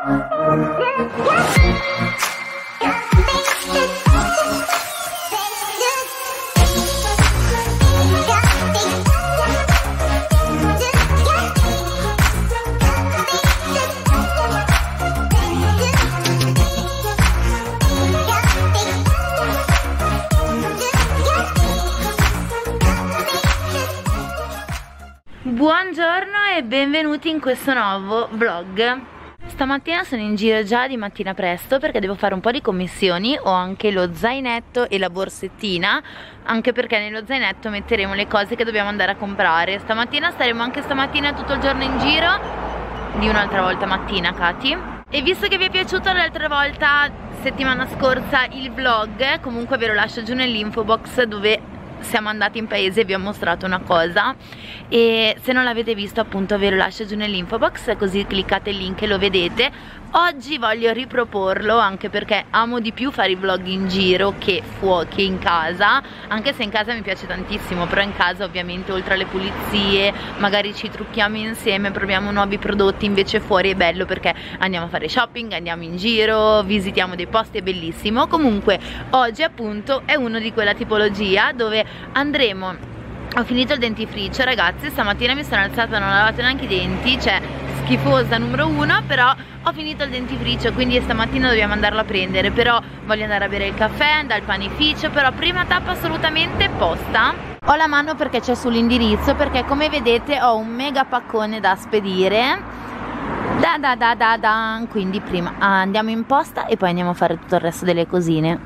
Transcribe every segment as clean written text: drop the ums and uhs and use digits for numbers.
Buongiorno e benvenuti in questo nuovo vlog. Stamattina sono in giro già di mattina presto perché devo fare un po' di commissioni. Ho anche lo zainetto e la borsettina, anche perché nello zainetto metteremo le cose che dobbiamo andare a comprare. Staremo anche stamattina tutto il giorno in giro, di un'altra volta mattina, Cati. E visto che vi è piaciuto l'altra volta, settimana scorsa, il vlog, comunque ve lo lascio giù nell'info box dove siamo andati in paese e vi ho mostrato una cosa, e se non l'avete visto appunto ve lo lascio giù nell'info box, così cliccate il link e lo vedete. Oggi voglio riproporlo anche perché amo di più fare i vlog in giro che in casa, anche se in casa mi piace tantissimo, però in casa ovviamente oltre alle pulizie magari ci trucchiamo insieme, proviamo nuovi prodotti, invece fuori è bello perché andiamo a fare shopping, andiamo in giro, visitiamo dei posti, è bellissimo. Comunque oggi appunto è uno di quella tipologia dove andremo. Ho finito il dentifricio, ragazzi, stamattina mi sono alzata, non ho lavato neanche i denti, cioè schifosa numero uno, però ho finito il dentifricio, quindi stamattina dobbiamo andarlo a prendere. Però voglio andare a bere il caffè dal panificio, però prima tappa assolutamente posta. Ho la mano perché c'è sull'indirizzo, perché come vedete ho un mega paccone da spedire. Quindi prima andiamo in posta e poi andiamo a fare tutto il resto delle cosine.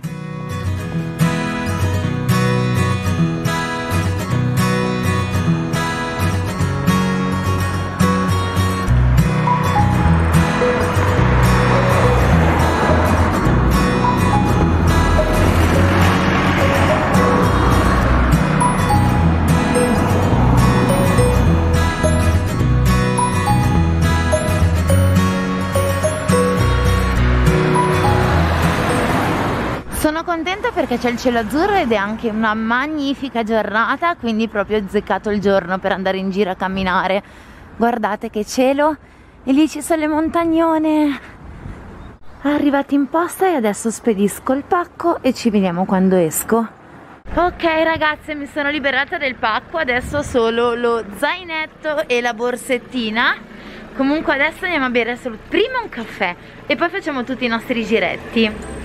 Sono contenta perché c'è il cielo azzurro ed è anche una magnifica giornata, quindi proprio azzeccato il giorno per andare in giro a camminare. Guardate che cielo, e lì ci sono le montagnone. Arrivati in posta e adesso spedisco il pacco e ci vediamo quando esco. Ok ragazze, mi sono liberata del pacco, adesso ho solo lo zainetto e la borsettina. Comunque adesso andiamo a bere solo prima un caffè e poi facciamo tutti i nostri giretti.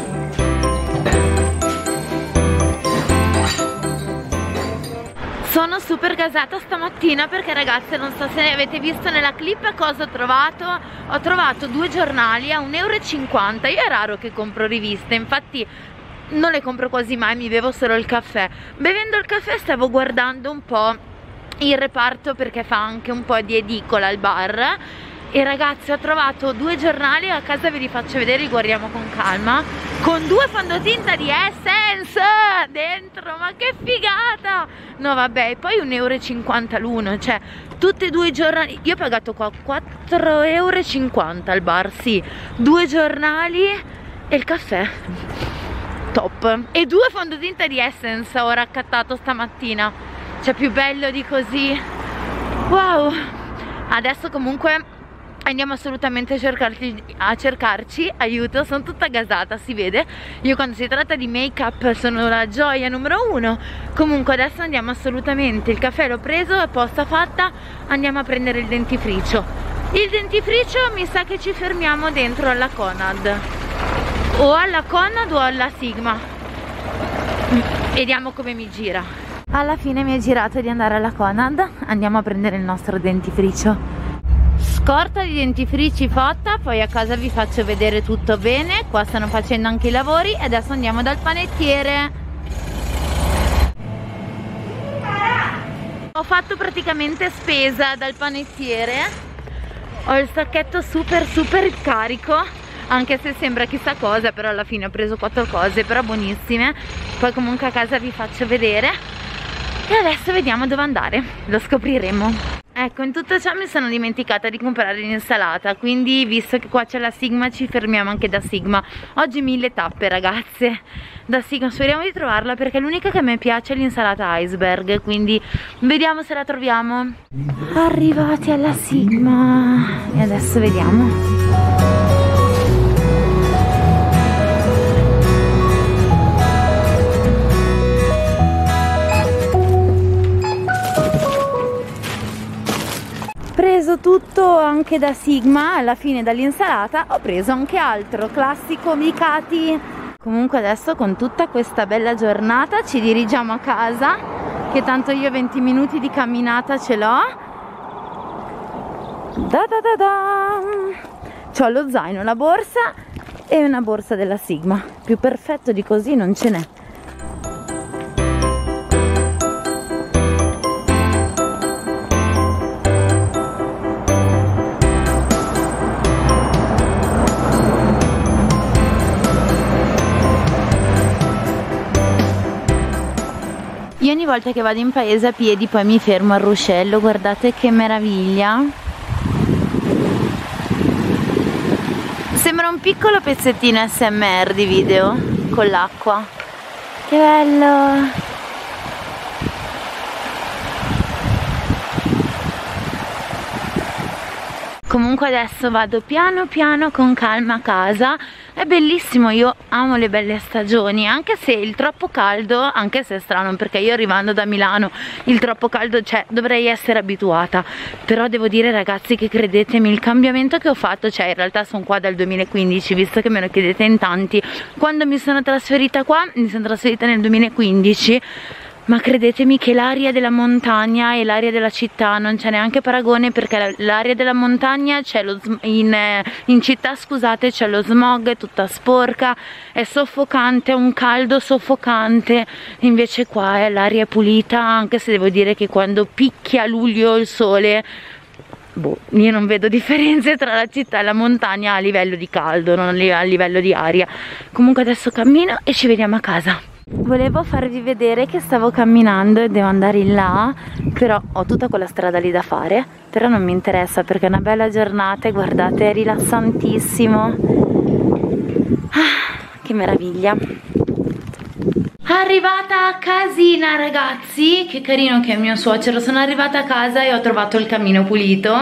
Sono super gasata stamattina perché, ragazze, non so se ne avete visto nella clip cosa ho trovato. Ho trovato 2 giornali a 1,50 €. Io è raro che compro riviste, infatti non le compro quasi mai, mi bevo solo il caffè. Bevendo il caffè stavo guardando un po' il reparto perché fa anche un po' di edicola al bar. E ragazzi, ho trovato 2 giornali, a casa ve li faccio vedere, li guardiamo con calma, con 2 fondotinta di Essence dentro, ma che figata! No vabbè, e poi 1,50 € l'uno, cioè tutti e 2 i giornali. Io ho pagato qua 4,50 € al bar, sì, 2 giornali e il caffè, top. E 2 fondotinta di Essence ho raccattato stamattina, cioè più bello di così, wow. Adesso comunque andiamo assolutamente a cercarci aiuto, sono tutta gasata, si vede. Io quando si tratta di make up sono la gioia numero 1. Comunque adesso andiamo assolutamente, il caffè l'ho preso, è posta fatta, andiamo a prendere il dentifricio. Il dentifricio mi sa che ci fermiamo dentro alla Conad, o alla Conad o alla Sigma, vediamo come mi gira. Alla fine mi è girato di andare alla Conad, andiamo a prendere il nostro dentifricio. Scorta di dentifrici fatta, poi a casa vi faccio vedere tutto bene. Qua stanno facendo anche i lavori e adesso andiamo dal panettiere. Ho fatto praticamente spesa dal panettiere, ho il sacchetto super carico, anche se sembra chissà cosa, però alla fine ho preso 4 cose, però buonissime. Poi comunque a casa vi faccio vedere e adesso vediamo dove andare, lo scopriremo. Ecco, in tutto ciò mi sono dimenticata di comprare l'insalata, quindi visto che qua c'è la Sigma ci fermiamo anche da Sigma. Oggi 1000 tappe ragazze da Sigma, speriamo di trovarla perché l'unica che a me piace è l'insalata iceberg, quindi vediamo se la troviamo. Arrivati alla Sigma e adesso vediamo. Preso tutto anche da Sigma, alla fine dall'insalata ho preso anche altro, classico Micati. Comunque adesso con tutta questa bella giornata ci dirigiamo a casa, che tanto io 20 minuti di camminata ce l'ho. C'ho lo zaino, la borsa e una borsa della Sigma, più perfetto di così non ce n'è. Io ogni volta che vado in paese a piedi poi mi fermo al ruscello, guardate che meraviglia. Sembra un piccolo pezzettino SMR di video con l'acqua. Che bello! Comunque adesso vado piano piano con calma a casa. È bellissimo, io amo le belle stagioni, anche se il troppo caldo, anche se è strano perché io arrivando da Milano il troppo caldo, cioè dovrei essere abituata, però devo dire ragazzi che credetemi il cambiamento che ho fatto, cioè in realtà sono qua dal 2015, visto che me lo chiedete in tanti, quando mi sono trasferita qua, mi sono trasferita nel 2015, ma credetemi che l'aria della montagna e l'aria della città non c'è neanche paragone, perché l'aria della montagna c'è in città, scusate, c'è lo smog, è tutta sporca, è soffocante, è un caldo soffocante, invece qua l'aria è pulita, anche se devo dire che quando picchia a luglio il sole, boh, io non vedo differenze tra la città e la montagna a livello di caldo, non a livello di aria. Comunque adesso cammino e ci vediamo a casa. Volevo farvi vedere che stavo camminando e devo andare in là, però ho tutta quella strada lì da fare, però non mi interessa perché è una bella giornata e guardate, è rilassantissimo. Che meraviglia. Arrivata a casina ragazzi, che carino che è mio suocero, sono arrivata a casa e ho trovato il camino pulito.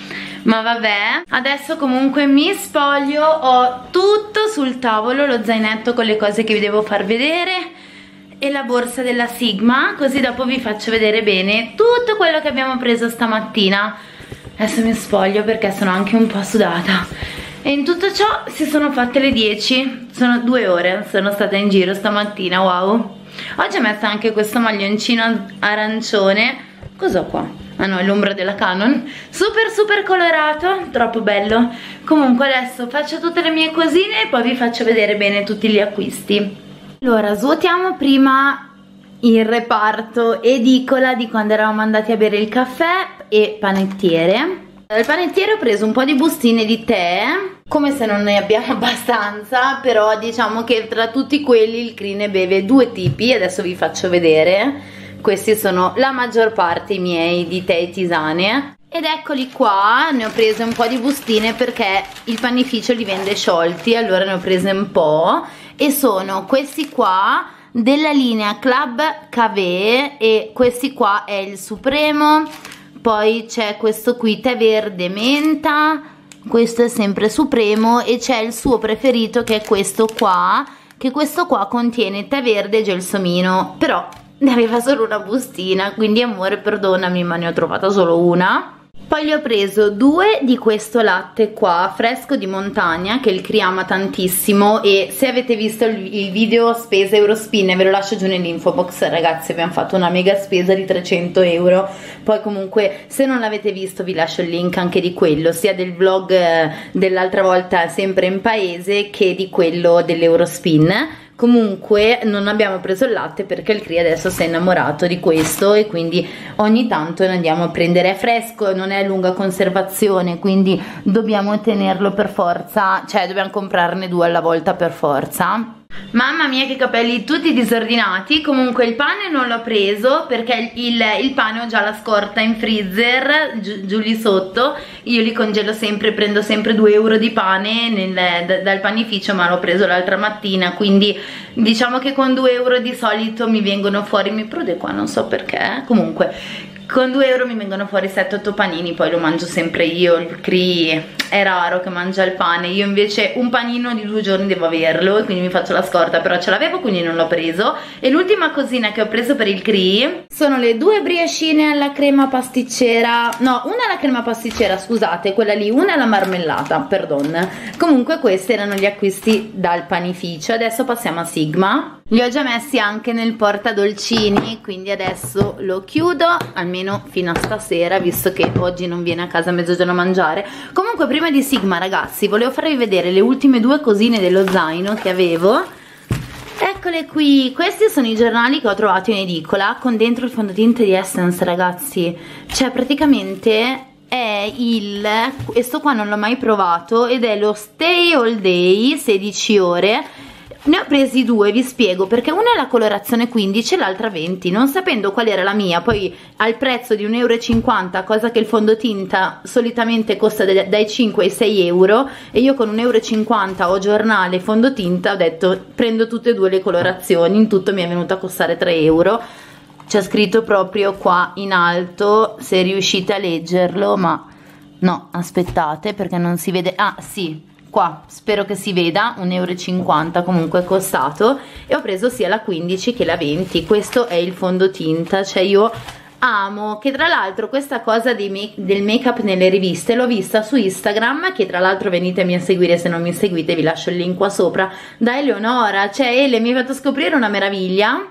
Ma vabbè, adesso comunque mi spoglio, ho tutto sul tavolo, lo zainetto con le cose che vi devo far vedere e la borsa della Sigma, così dopo vi faccio vedere bene tutto quello che abbiamo preso stamattina. Adesso mi spoglio perché sono anche un po' sudata. E in tutto ciò si sono fatte le 10, sono 2 ore, sono stata in giro stamattina, wow. Oggi ho messo anche questo maglioncino arancione, cos'ho qua? Ah no, è l'ombra della Canon, super colorato, troppo bello. Comunque adesso faccio tutte le mie cosine e poi vi faccio vedere bene tutti gli acquisti. Allora, svuotiamo prima il reparto edicola di quando eravamo andati a bere il caffè e panettiere. Dal panettiere ho preso un po' di bustine di tè, come se non ne abbiamo abbastanza, però diciamo che tra tutti quelli il Crine beve 2 tipi, adesso vi faccio vedere. Questi sono la maggior parte i miei di tè e tisane. Ed eccoli qua, ne ho prese un po' di bustine perché il panificio li vende sciolti, allora ne ho prese un po'. E sono questi qua della linea Club Café e questi qua è il Supremo. Poi c'è questo qui tè verde menta, questo è sempre Supremo e c'è il suo preferito che è questo qua, che questo qua contiene tè verde e gelsomino, però ne aveva solo una bustina, quindi amore perdonami ma ne ho trovata solo una. Poi gli ho preso 2 di questo latte qua fresco di montagna che il Cri ama tantissimo, e se avete visto il video spesa Eurospin ve lo lascio giù nell'info box ragazzi, abbiamo fatto una mega spesa di 300 euro. Poi comunque se non l'avete visto vi lascio il link anche di quello, sia del vlog dell'altra volta sempre in paese che di quello dell'Eurospin. Comunque non abbiamo preso il latte perché il Cri adesso si è innamorato di questo e quindi ogni tanto ne andiamo a prendere. È fresco, non è a lunga conservazione, quindi dobbiamo tenerlo per forza, cioè dobbiamo comprarne 2 alla volta per forza. Mamma mia che capelli tutti disordinati. Comunque il pane non l'ho preso perché il pane ho già la scorta in freezer giù lì sotto. Io li congelo sempre, prendo sempre 2 euro di pane dal panificio, ma l'ho preso l'altra mattina, quindi diciamo che con 2 euro di solito mi vengono fuori, mi prude qua, non so perché, comunque con 2 euro mi vengono fuori 7-8 panini, poi lo mangio sempre io. Il Cri è raro che mangia il pane, io invece un panino di 2 giorni devo averlo e quindi mi faccio la scorta, però ce l'avevo quindi non l'ho preso. E l'ultima cosina che ho preso per il Cri sono le 2 briochine alla crema pasticcera, no, una alla crema pasticcera, scusate, quella lì, una alla marmellata, perdon. Comunque questi erano gli acquisti dal panificio. Adesso passiamo a Sigma. Li ho già messi anche nel portadolcini, quindi adesso lo chiudo, almeno fino a stasera, visto che oggi non viene a casa a mezzogiorno a mangiare. Comunque prima di Sigma, ragazzi, volevo farvi vedere le ultime 2 cosine dello zaino che avevo. Eccole qui, questi sono i giornali che ho trovato in edicola con dentro il fondotinta di Essence, ragazzi. Cioè praticamente è questo qua non l'ho mai provato ed è lo Stay All Day 16 ore. Ne ho presi 2, vi spiego, perché una è la colorazione 15 e l'altra 20, non sapendo qual era la mia, poi al prezzo di 1,50 euro, cosa che il fondotinta solitamente costa dai 5 ai 6 euro, e io con 1,50 euro ho giornale e fondotinta, ho detto prendo tutte e 2 le colorazioni, in tutto mi è venuto a costare 3 euro. C'è scritto proprio qua in alto, se riuscite a leggerlo, ma no, aspettate perché non si vede, ah sì, qua spero che si veda, 1,50 euro comunque è costato, e ho preso sia la 15 che la 20. Questo è il fondotinta, cioè io amo, che tra l'altro questa cosa del make up nelle riviste l'ho vista su Instagram, che tra l'altro venitemi a seguire se non mi seguite, vi lascio il link qua sopra, da Eleonora. Cioè Ele mi ha fatto scoprire una meraviglia.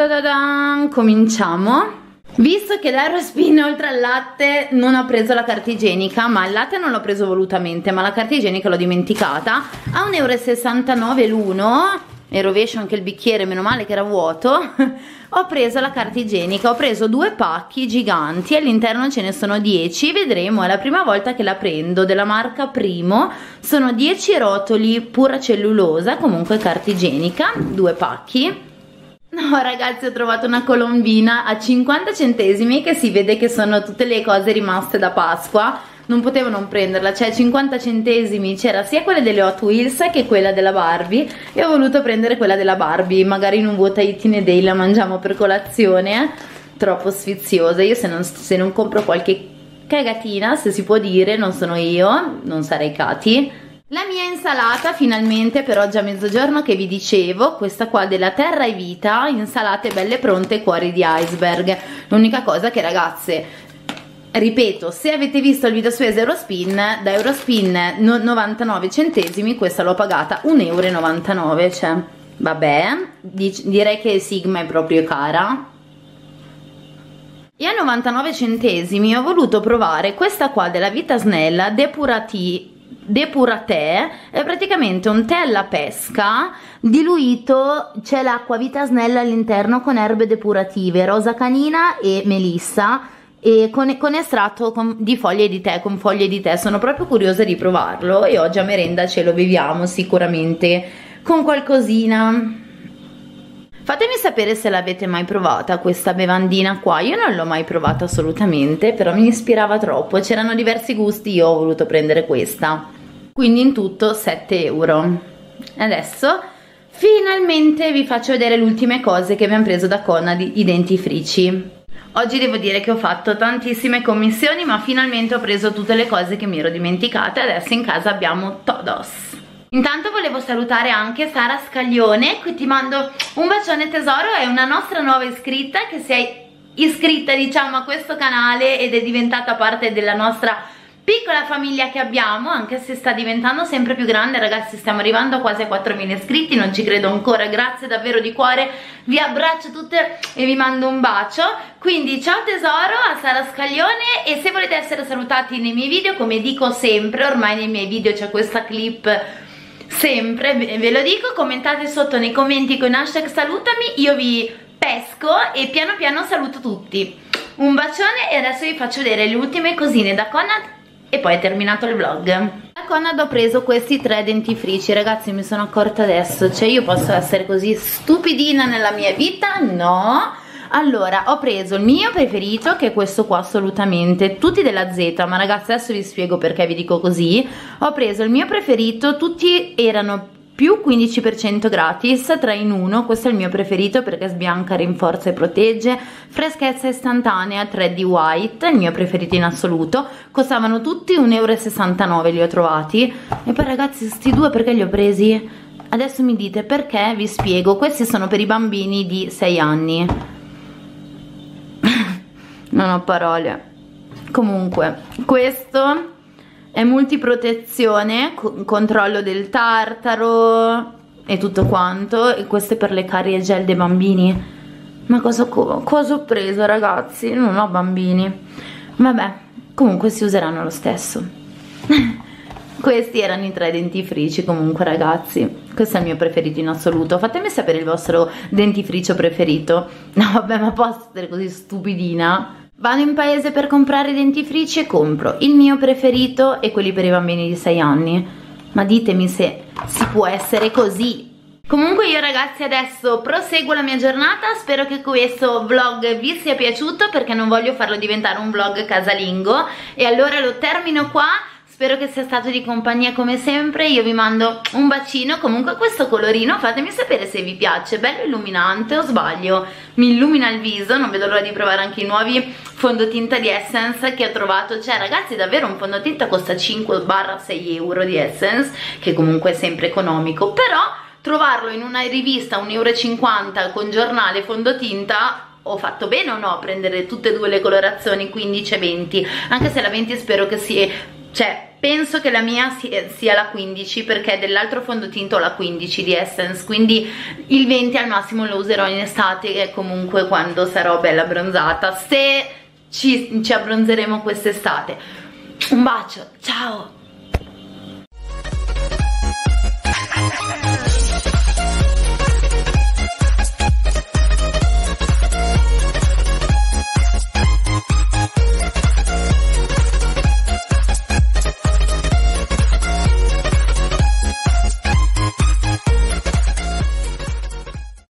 Cominciamo. Visto che da Eurospin oltre al latte non ho preso la carta igienica, ma il latte non l'ho preso volutamente, ma la carta igienica l'ho dimenticata, a 1,69 euro l'uno, e rovescio anche il bicchiere, meno male che era vuoto. Ho preso la carta igienica, ho preso 2 pacchi giganti, all'interno ce ne sono 10, vedremo, è la prima volta che la prendo, della marca Primo, sono 10 rotoli pura cellulosa, comunque carta igienica, 2 pacchi. No ragazzi, ho trovato una colombina a 50 centesimi che si vede che sono tutte le cose rimaste da Pasqua, non potevo non prenderla, cioè 50 centesimi c'era sia quella delle Hot Wheels che quella della Barbie, e ho voluto prendere quella della Barbie, magari in un What I Eat in a Day la mangiamo per colazione, troppo sfiziosa. Io se non compro qualche cagatina, se si può dire, non sono io, non sarei Katy. La mia insalata finalmente per oggi a mezzogiorno, che vi dicevo, questa qua della Terra e Vita, insalate belle pronte, cuori di iceberg. L'unica cosa che, ragazze, ripeto, se avete visto il video su Eurospin, da Eurospin 99 centesimi, questa l'ho pagata 1,99 euro, cioè vabbè, direi che Sigma è proprio cara. E a 99 centesimi ho voluto provare questa qua della Vita Snella Depuratè, è praticamente un tè alla pesca diluito, c'è l'acqua Vita Snella all'interno con erbe depurative, rosa canina e melissa, e con estratto di foglie di tè, con foglie di tè. Sono proprio curiosa di provarlo e oggi a merenda ce lo beviamo sicuramente con qualcosina. Fatemi sapere se l'avete mai provata questa bevandina qua, io non l'ho mai provata assolutamente, però mi ispirava troppo, c'erano diversi gusti, io ho voluto prendere questa, quindi in tutto 7 euro. Adesso finalmente vi faccio vedere le ultime cose che abbiamo preso da Conad, i dentifrici. Oggi devo dire che ho fatto tantissime commissioni, ma finalmente ho preso tutte le cose che mi ero dimenticate, adesso in casa abbiamo todos. Intanto volevo salutare anche Sara Scaglione, qui ti mando un bacione tesoro, è una nostra nuova iscritta che si è iscritta, diciamo, a questo canale ed è diventata parte della nostra piccola famiglia che abbiamo, anche se sta diventando sempre più grande, ragazzi. Stiamo arrivando a quasi a 4.000 iscritti, non ci credo ancora, grazie davvero di cuore, vi abbraccio tutte e vi mando un bacio. Quindi ciao tesoro a Sara Scaglione, e se volete essere salutati nei miei video, come dico sempre, ormai nei miei video c'è questa clip sempre, ve lo dico, commentate sotto nei commenti con hashtag salutami, io vi pesco e piano piano saluto tutti. Un bacione, e adesso vi faccio vedere le ultime cosine da Conad e poi è terminato il vlog. Dal Conad ho preso questi 3 dentifrici, ragazzi, mi sono accorta adesso, cioè io posso essere così stupidina nella mia vita? No. Allora, ho preso il mio preferito, che è questo qua assolutamente, tutti della Z, ma ragazzi adesso vi spiego perché vi dico così. Ho preso il mio preferito, tutti erano più 15% gratis, 3 in 1, questo è il mio preferito perché sbianca, rinforza e protegge, freschezza istantanea, 3D White, il mio preferito in assoluto, costavano tutti 1,69 €, li ho trovati. E poi ragazzi sti due perché li ho presi? Adesso mi dite perché, vi spiego. Questi sono per i bambini di 6 anni. Non ho parole. Comunque, questo è multiprotezione, controllo del tartaro e tutto quanto, e questo è per le carie gel dei bambini. Ma cosa ho preso, ragazzi? Non ho bambini. Vabbè, comunque si useranno lo stesso. Questi erano i 3 dentifrici, comunque ragazzi. Questo è il mio preferito in assoluto. Fatemi sapere il vostro dentifricio preferito. No vabbè, ma posso essere così stupidina? Vado in paese per comprare i dentifrici e compro il mio preferito e quelli per i bambini di 6 anni. Ma ditemi se si può essere così. Comunque io ragazzi adesso proseguo la mia giornata, spero che questo vlog vi sia piaciuto perché non voglio farlo diventare un vlog casalingo, e allora lo termino qua. Spero che sia stato di compagnia come sempre, io vi mando un bacino. Comunque questo colorino fatemi sapere se vi piace, bello illuminante o sbaglio? Mi illumina il viso, non vedo l'ora di provare anche i nuovi fondotinta di Essence che ho trovato. Cioè ragazzi davvero un fondotinta costa 5-6 € di Essence, che comunque è sempre economico, però trovarlo in una rivista 1,50 € con giornale fondotinta, ho fatto bene o no prendere tutte e due le colorazioni 15 e 20, anche se la 20 spero che sia... Cioè, penso che la mia sia la 15 perché dell'altro fondotinta ho la 15 di Essence, quindi il 20 al massimo lo userò in estate e comunque quando sarò bella abbronzata, se ci abbronzeremo quest'estate. Un bacio, ciao!